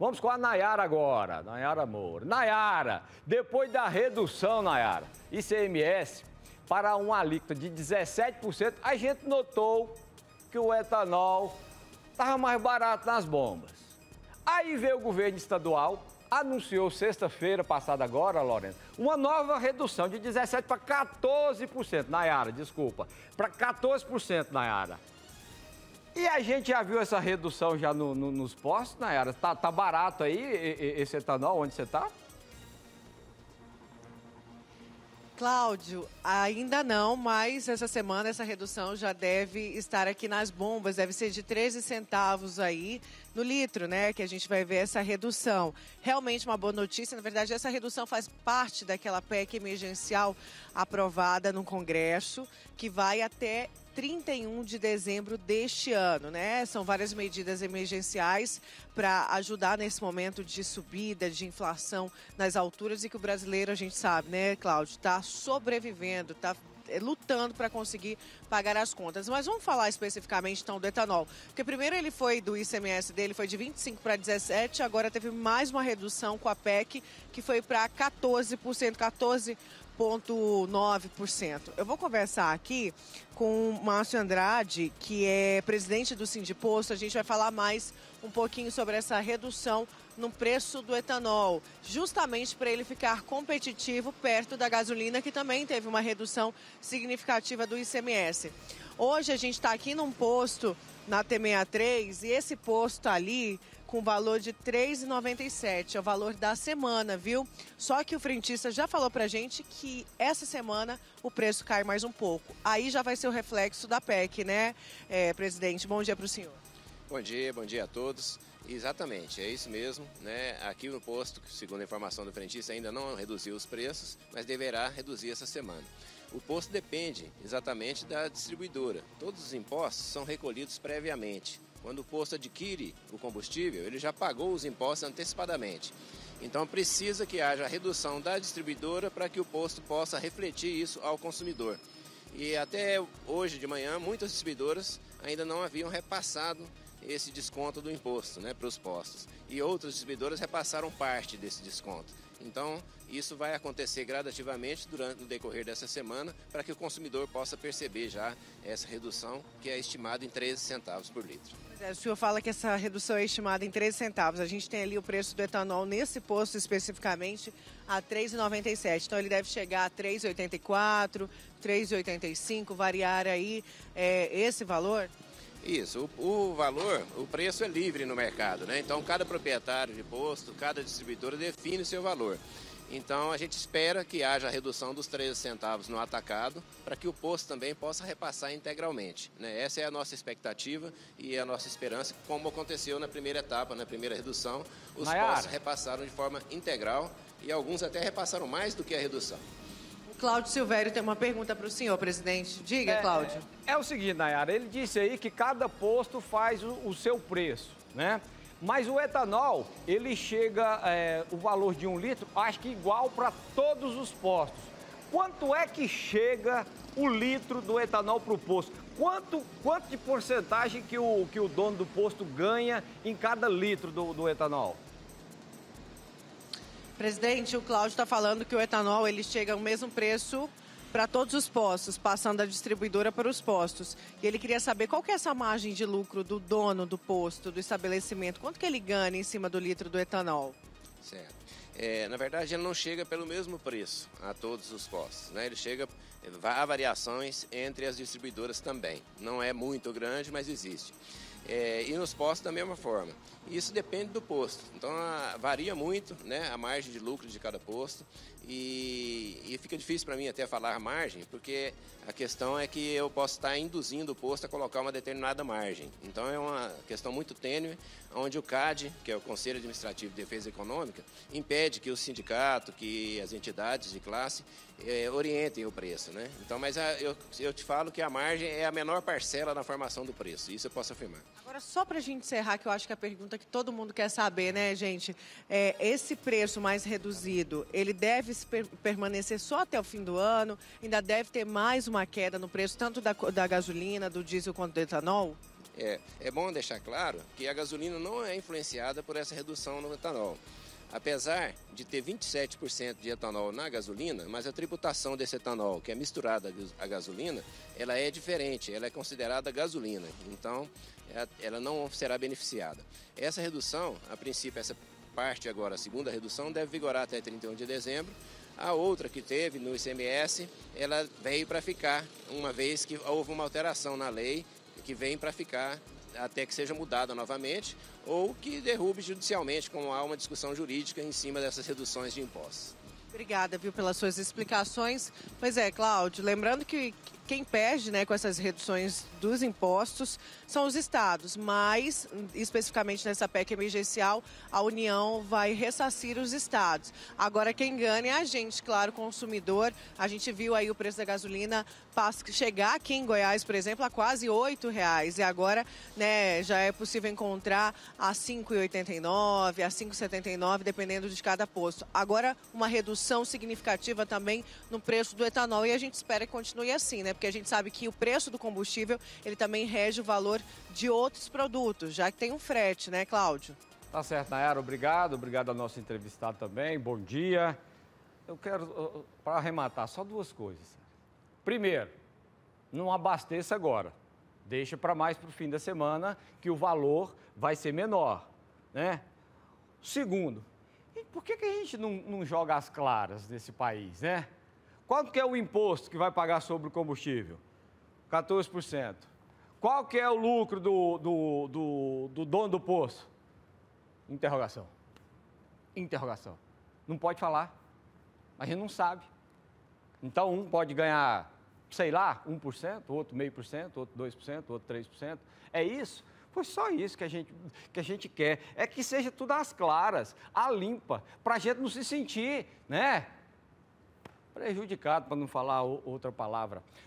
Vamos com a Nayara agora, Nayara Moura. Nayara, depois da redução, Nayara, ICMS para uma alíquota de 17%, a gente notou que o etanol estava mais barato nas bombas. Aí veio o governo estadual, anunciou sexta-feira passada agora, Lorena, uma nova redução de 17% para 14%, Nayara, desculpa, para 14%, Nayara. E a gente já viu essa redução já nos postos, Nayara? Tá barato aí esse etanol, onde você está? Cláudio, ainda não, mas essa semana essa redução já deve estar aqui nas bombas, deve ser de 13 centavos aí no litro, né, que a gente vai ver essa redução. Realmente uma boa notícia, na verdade essa redução faz parte daquela PEC emergencial aprovada no Congresso, que vai até 31 de dezembro deste ano, né? São várias medidas emergenciais para ajudar nesse momento de subida, de inflação nas alturas e que o brasileiro, a gente sabe, né, Cláudio, está sobrevivendo, está lutando para conseguir pagar as contas. Mas vamos falar especificamente, então, do etanol. Porque primeiro ele foi, do ICMS dele, foi de 25 para 17, agora teve mais uma redução com a PEC, que foi para 14%, 14,9%. Eu vou conversar aqui com o Márcio Andrade, que é presidente do Sindiposto. A gente vai falar mais um pouquinho sobre essa redução no preço do etanol, justamente para ele ficar competitivo perto da gasolina, que também teve uma redução significativa do ICMS. Hoje a gente está aqui num posto na T63 e esse posto ali com valor de R$ 3,97, é o valor da semana, viu? Só que o frentista já falou pra gente que essa semana o preço cai mais um pouco. Aí já vai ser o reflexo da PEC, né, presidente? Bom dia para o senhor. Bom dia a todos. Exatamente, é isso mesmo, né? Aqui no posto, segundo a informação do frentista, ainda não reduziu os preços, mas deverá reduzir essa semana. O posto depende exatamente da distribuidora. Todos os impostos são recolhidos previamente. Quando o posto adquire o combustível, ele já pagou os impostos antecipadamente. Então precisa que haja redução da distribuidora para que o posto possa refletir isso ao consumidor. E até hoje de manhã, muitas distribuidoras ainda não haviam repassado esse desconto do imposto, né, para os postos. E outras distribuidoras repassaram parte desse desconto. Então, isso vai acontecer gradativamente durante o decorrer dessa semana para que o consumidor possa perceber já essa redução, que é estimada em 13 centavos por litro. O senhor fala que essa redução é estimada em 13 centavos. A gente tem ali o preço do etanol nesse posto especificamente a R$ 3,97. Então, ele deve chegar a R$ 3,84, R$ 3,85, variar aí esse valor? Isso, o valor, o preço é livre no mercado, né? Então cada proprietário de posto, cada distribuidora define o seu valor. Então a gente espera que haja a redução dos 13 centavos no atacado para que o posto também possa repassar integralmente, né? Essa é a nossa expectativa e a nossa esperança, como aconteceu na primeira etapa, na primeira redução, os postos repassaram de forma integral e alguns até repassaram mais do que a redução. Cláudio Silvério tem uma pergunta para o senhor, presidente. Diga, Cláudio. É o seguinte, Nayara, ele disse aí que cada posto faz o seu preço, né? Mas o etanol, ele chega, o valor de 1 litro, acho que igual para todos os postos. Quanto é que chega o litro do etanol para o posto? Quanto de porcentagem que o dono do posto ganha em cada litro do etanol? Presidente, o Cláudio está falando que o etanol ele chega ao mesmo preço para todos os postos, passando da distribuidora para os postos. E ele queria saber qual que é essa margem de lucro do dono do posto, do estabelecimento, quanto que ele ganha em cima do litro do etanol? Certo. Na verdade, ele não chega pelo mesmo preço a todos os postos, né? Ele chega, há variações entre as distribuidoras também. Não é muito grande, mas existe. E nos postos da mesma forma. Isso depende do posto. Então varia muito, né, a margem de lucro de cada posto e fica difícil para mim até falar margem, porque a questão é que eu posso estar induzindo o posto a colocar uma determinada margem. Então é uma questão muito tênue, onde o CAD, que é o Conselho Administrativo de Defesa Econômica, impede que o sindicato, que as entidades de classe orientem o preço, né? Então, mas eu te falo que a margem é a menor parcela na formação do preço, isso eu posso afirmar. Agora, só para a gente encerrar, que eu acho que é a pergunta que todo mundo quer saber, né, gente? Esse preço mais reduzido, ele deve permanecer só até o fim do ano? Ainda deve ter mais uma queda no preço, tanto da gasolina, do diesel quanto do etanol? É bom deixar claro que a gasolina não é influenciada por essa redução no etanol. Apesar de ter 27% de etanol na gasolina, mas a tributação desse etanol, que é misturada à gasolina, ela é diferente, ela é considerada gasolina, então ela não será beneficiada. Essa redução, a princípio, essa parte agora, a segunda redução, deve vigorar até 31 de dezembro. A outra que teve no ICMS, ela veio para ficar, uma vez que houve uma alteração na lei, que vem para ficar até que seja mudada novamente, ou que derrube judicialmente, como há uma discussão jurídica em cima dessas reduções de impostos. Obrigada, viu, pelas suas explicações. Pois é, Cláudio, lembrando que quem perde, né, com essas reduções dos impostos são os estados, mas, especificamente nessa PEC emergencial, a União vai ressarcir os estados. Agora, quem ganha é a gente, claro, consumidor. A gente viu aí o preço da gasolina chegar aqui em Goiás, por exemplo, a quase R$ 8,00. E agora, né, já é possível encontrar a R$ 5,89, a R$ 5,79, dependendo de cada posto. Agora, uma redução significativa também no preço do etanol, e a gente espera que continue assim, né? Porque a gente sabe que o preço do combustível, ele também rege o valor de outros produtos, já que tem um frete, né, Cláudio? Tá certo, Nayara, obrigado ao nosso entrevistado também, bom dia. Eu quero, para arrematar, só duas coisas. Primeiro, não abasteça agora, deixa para mais para o fim da semana, que o valor vai ser menor, né? Segundo, por que a gente não joga as claras nesse país, né? Quanto que é o imposto que vai pagar sobre o combustível? 14%. Qual que é o lucro do dono do poço? Interrogação. Interrogação. Não pode falar. A gente não sabe. Então, um pode ganhar, sei lá, 1%, outro 0,5%, outro 2%, outro 3%. É isso? Foi só isso que a gente quer. É que seja tudo às claras, à limpa, para a gente não se sentir, né, prejudicado, para não falar outra palavra.